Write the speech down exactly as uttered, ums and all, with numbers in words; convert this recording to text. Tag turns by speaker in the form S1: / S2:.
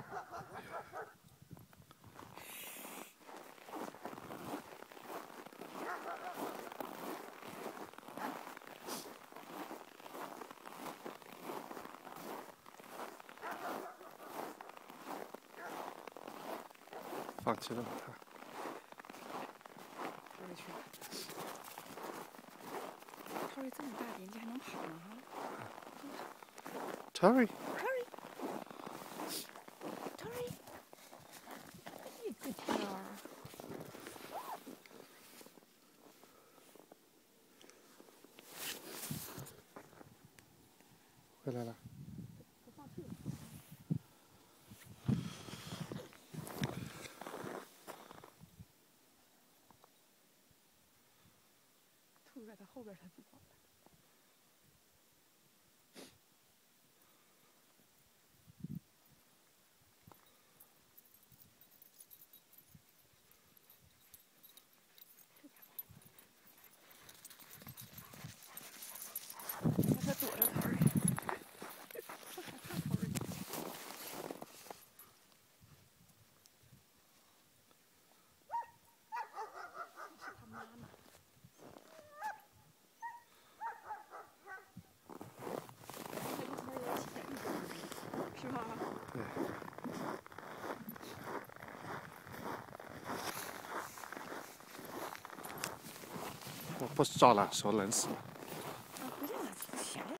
S1: 放弃了他。
S2: 跑回去。Tori 这么大年纪还能跑呢？
S1: Tori。
S2: Tori。Tori。一个天儿。
S1: 回来了。
S2: 兔在它后边才不跑。让它躲着兔儿。它害怕兔儿。是它妈妈。 是吗？
S1: 对。我不抓了，手冷死了。